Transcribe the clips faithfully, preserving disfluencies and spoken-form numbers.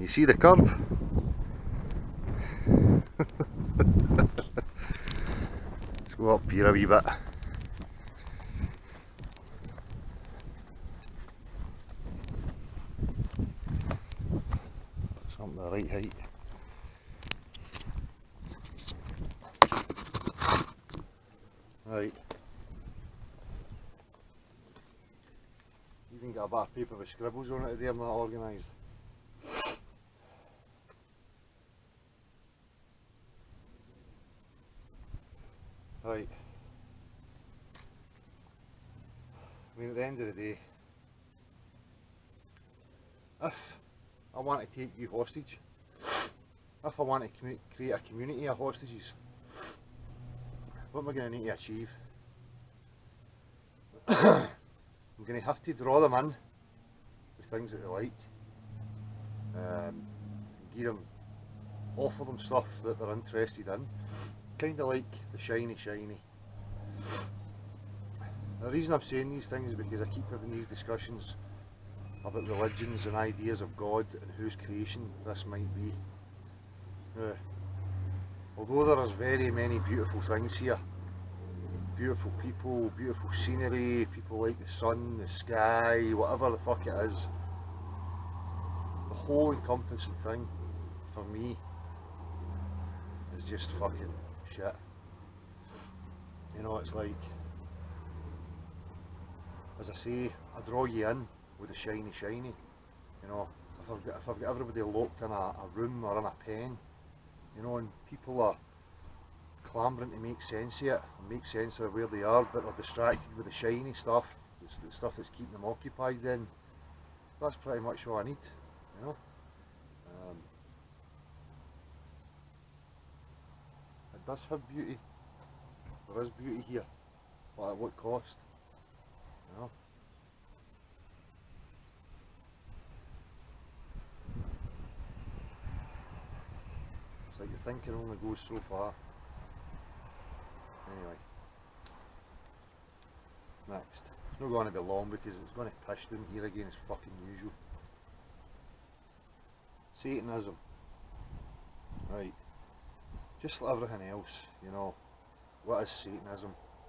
you see the curve? Let's go up here a wee bit. Something the right height. Right. Even got a bit of paper with scribbles on it there, not organised. Right. I mean, at the end of the day, if I want to take you hostage, if I want to create a community of hostages, what am I going to need to achieve? I'm going to have to draw them in with things that they like, um, give them, offer them stuff that they're interested in, kind of like the shiny shiny. The reason I'm saying these things is because I keep having these discussions about religions and ideas of God and whose creation this might be. Uh, although there is very many beautiful things here, beautiful people, beautiful scenery, people like the sun, the sky, whatever the fuck it is, the whole encompassing thing for me is just fucking shit. You know, it's like, as I say, I draw you in with the shiny shiny. You know, if I've got, if I've got everybody locked in a, a room or in a pen, you know, and people are clambering to make sense of it, and make sense of where they are, but they're distracted with the shiny stuff, it's the stuff that's keeping them occupied, then that's pretty much all I need, you know. Um, it does have beauty, there is beauty here, but at what cost, you know. It's like your thinking only goes so far. Anyway, next. It's not going to be long because it's going to push down here again as fucking usual. Satanism. Right. Just like everything else, you know. What is Satanism?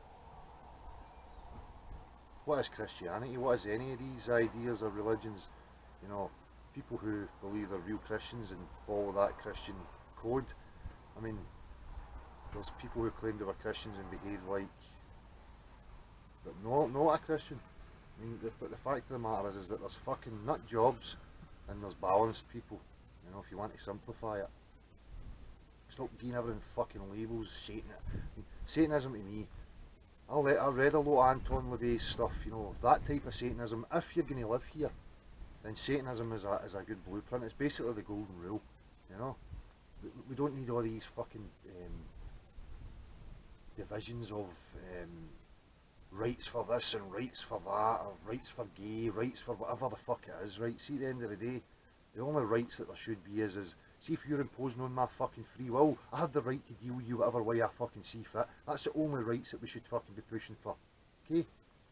What is Christianity? What is any of these ideas or religions? You know, people who believe they're real Christians and follow that Christian code. I mean, there's people who claim they were Christians and behave like, but no, not a Christian. I mean, the, the fact of the matter is, is that there's fucking nut jobs and there's balanced people, you know, if you want to simplify it. Stop being everything fucking labels, Satan. I mean, Satanism to me, I let, I read a lot of Anton LaVey's stuff, you know, that type of Satanism, if you're going to live here, then Satanism is a, is a good blueprint. It's basically the golden rule, you know. We, we don't need all these fucking um, divisions of um, rights for this and rights for that, or rights for gay, rights for whatever the fuck it is, right? See, at the end of the day, the only rights that there should be is, is see, if you're imposing on my fucking free will, I have the right to deal with you whatever way I fucking see fit. That's the only rights that we should fucking be pushing for, okay?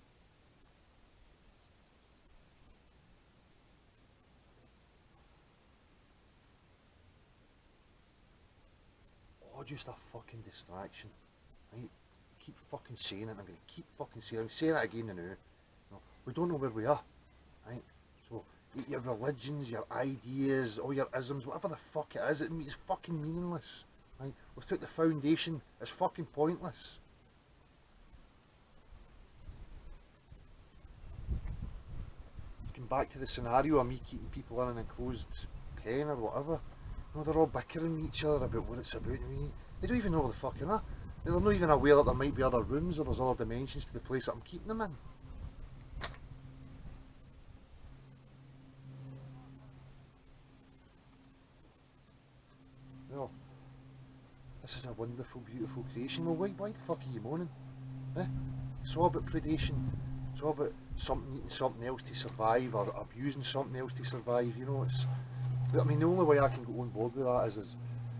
Oh, just a fucking distraction, right? Keep fucking saying it, I'm going to keep fucking saying it, I'm saying it again now. You know, we don't know where we are, right? So, your religions, your ideas, all your isms, whatever the fuck it is, it, it's fucking meaningless, right? Without the foundation, it's fucking pointless. Going back to the scenario of me keeping people in an enclosed pen or whatever, you know, they're all bickering with each other about what it's about. I mean, they don't even know what the fuck they are. They're not even aware that there might be other rooms or there's other dimensions to the place that I'm keeping them in. You know, this is a wonderful, beautiful creation. Well, why, why the fuck are you moaning? Eh? It's all about predation. It's all about something eating something else to survive, or abusing something else to survive. You know, it's. I mean, the only way I can go on board with that is, is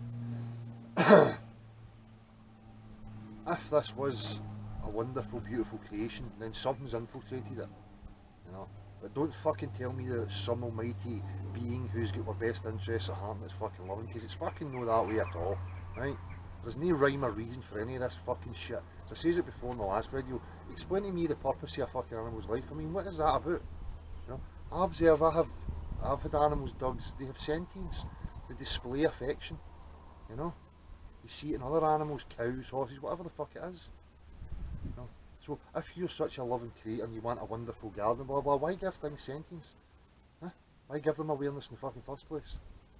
if this was a wonderful, beautiful creation, then something's infiltrated it. You know, But don't fucking tell me that it's some almighty being who's got our best interests at heart and that's fucking loving, because it's fucking no that way at all, right? There's no rhyme or reason for any of this fucking shit. As I said it before in the last video, explain to me the purpose of a fucking animal's life. I mean, what is that about? You know, I observe, I have, I've had animals, dogs, they have sentience, they display affection, you know? You see it in other animals, cows, horses, whatever the fuck it is. You know? So if you're such a loving creator and you want a wonderful garden, blah blah, why give things sentience? Huh? Why give them awareness in the fucking first place?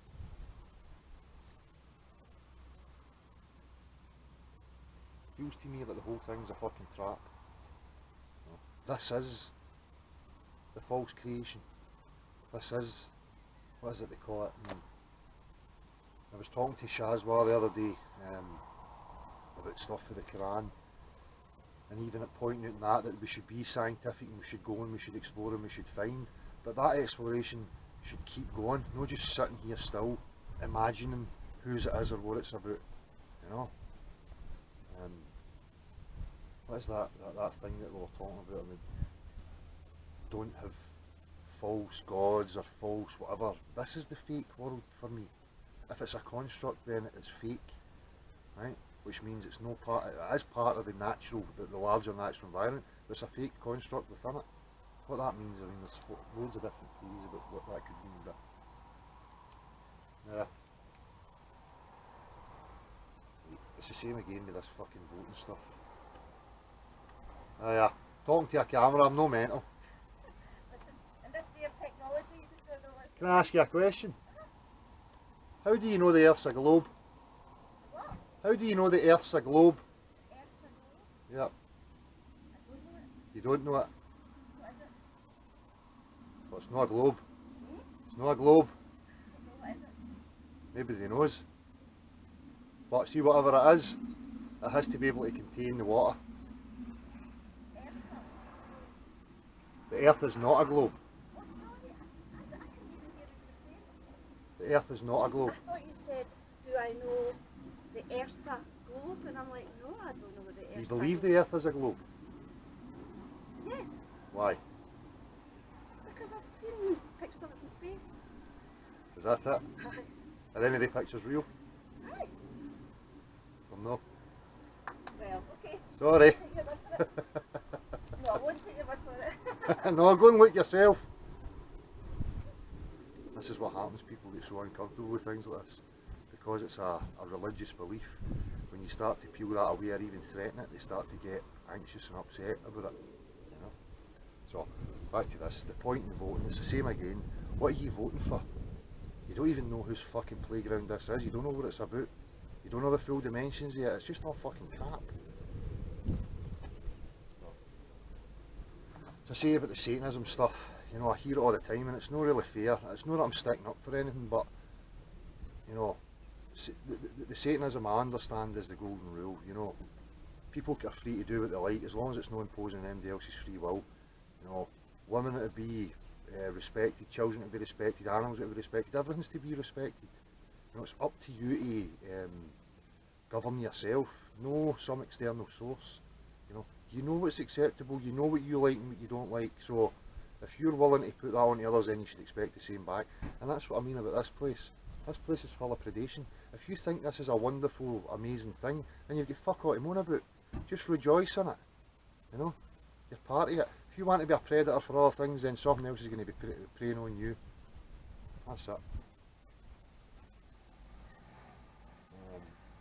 Feels to me that the whole thing's a fucking trap. You know? This is the false creation. This is, what is it they call it? And I was talking to Shazwa the other day um, about stuff for the Quran, and even at pointing out that, that we should be scientific and we should go and we should explore and we should find, but that exploration should keep going, not just sitting here still imagining whose it is or what it's about, you know. Um, what is that, that, that thing that we were talking about? I mean, don't have false gods or false whatever. This is the fake world for me. If it's a construct, then it's fake, right? Which means it's no part, it is part of the natural, the, the larger natural environment, but it's a fake construct within it. What that means, I mean, there's loads of different theories about what that could mean, but yeah. It's the same again with this fucking voting stuff. Oh yeah, talking to a camera, I'm no mental. Listen, in this day of technology, you just don't know what's... Can I ask you a question? How do you know the Earth's a globe? What? How do you know the Earth's a globe? Earth's a globe? Yep. I don't know it. You don't know it? What is it? Well, it's not a globe. Hmm? It's not a globe. I don't know, what is it? Nobody knows. But see, whatever it is, it has to be able to contain the water. Earth's not... The Earth is not a globe. Oh, sorry, I, I, I couldn't even hear what you were saying. The Earth is not a globe. I thought you said, do I know the Earth's a globe? And I'm like, no, I don't know what the Earth's Do you a believe globe. the Earth is a globe? Yes, Why? because I've seen pictures of it from space. Is that it? Aye. Are any of the pictures real? Aye. Well, no. Well, okay. Sorry. Take your word for it. No, I won't take your word for it. No, go and look yourself. This is what happens, people get so uncomfortable with things like this. Because it's a, a religious belief, when you start to peel that away or even threaten it, they start to get anxious and upset about it. You know? So, back to this, the point in voting, it's the same again. What are you voting for? You don't even know whose fucking playground this is, you don't know what it's about. You don't know the full dimensions yet, it's just all fucking crap. So I say about the Satanism stuff, you know, I hear it all the time and it's not really fair. It's not that I'm sticking up for anything, but, you know, the, the, the Satanism I understand is the golden rule, you know. People are free to do what they like as long as it's not imposing anybody else's free will. You know, women are to be uh, respected, children are to be respected, animals are to be respected, everything's to be respected. You know, it's up to you to um, govern yourself, no some external source. You know, you know what's acceptable, you know what you like and what you don't like, so if you're willing to put that on to others, then you should expect the same back. And that's what I mean about this place. This place is full of predation. If you think this is a wonderful, amazing thing, then you've got fuck all to moan about. Just rejoice in it. You know, you're part of it. If you want to be a predator for other things, then something else is going to be pre preying on you. That's it. Um,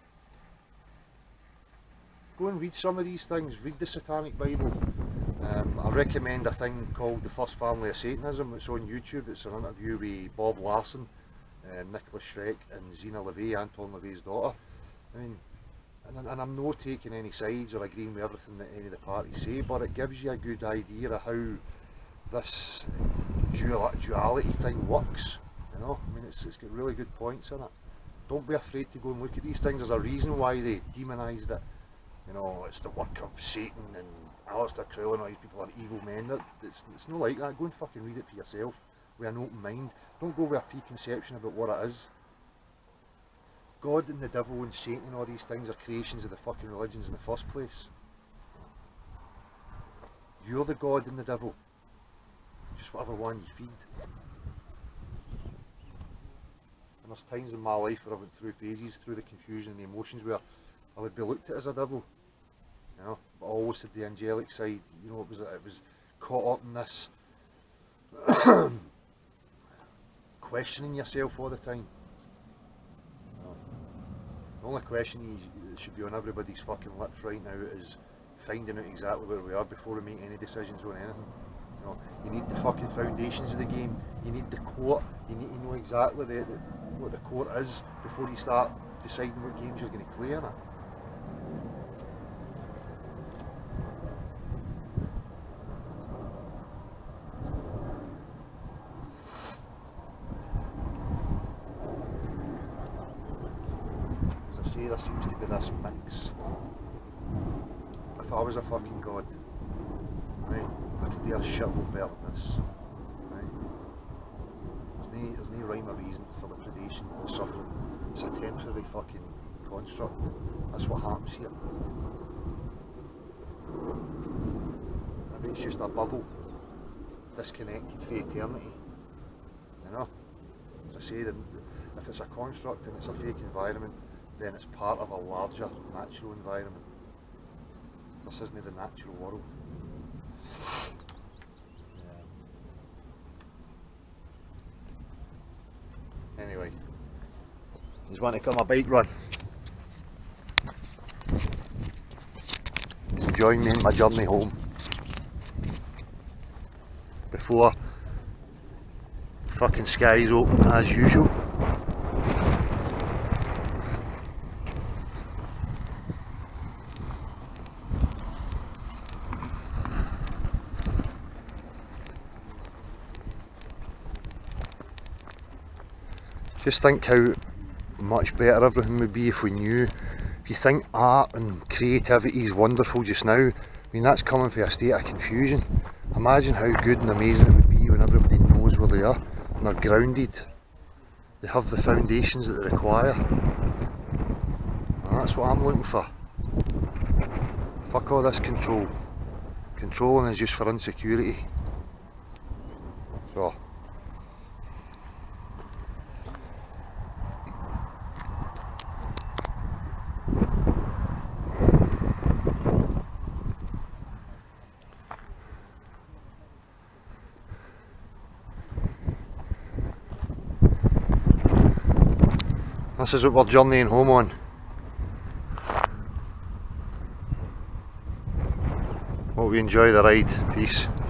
go and read some of these things. Read the Satanic Bible. Um, I recommend a thing called The First Family of Satanism. It's on YouTube. It's an interview with Bob Larson, uh, Nicholas Schreck and Zena LeVay, Anton LaVey's daughter. I mean, and, and I'm not taking any sides or agreeing with everything that any of the parties say, but it gives you a good idea of how this dual, duality thing works. You know, I mean, it's, it's got really good points in it. Don't be afraid to go and look at these things. There's a reason why they demonised it. You know, it's the work of Satan and Aleister Crowley and all these people are evil men. It's, it's not like that. Go and fucking read it for yourself with an open mind. Don't go with a preconception about what it is. God and the devil and Satan and all these things are creations of the fucking religions in the first place. You're the God and the devil. just whatever one you feed. And there's times in my life where I went through phases, through the confusion and the emotions, where I would be looked at as a devil, you know, but I always had the angelic side. You know, it was it was caught up in this questioning yourself all the time. You know, the only question you, that should be on everybody's fucking lips right now is finding out exactly where we are before we make any decisions on anything. You know, you need the fucking foundations of the game. You need the court. You need to know exactly the, the, what the court is before you start deciding what games you're going to play in it. As I say, there seems to be this mix. If I was a fucking god, right, I could do a shitload better than this, right? There's no, there's no rhyme or reason for the predation, the suffering. It's a temporary fucking construct. That's what happens here. Maybe it's just a bubble, disconnected from eternity. You know? As I say, if it's a construct and it's a fake environment, then it's part of a larger natural environment. This isn't the natural world. Yeah. Anyway, just want to come a bike run. So join me in my journey home before fucking skies open as usual. Just think how much better everything would be if we knew. If you think art and creativity is wonderful just now, I mean that's coming from a state of confusion. Imagine how good and amazing it would be when everybody knows where they are and they're grounded. They have the foundations that they require. And that's what I'm looking for. Fuck all this control. Controlling is just for insecurity. So. This is what we're journeying home on. Hope you enjoy the ride. Peace.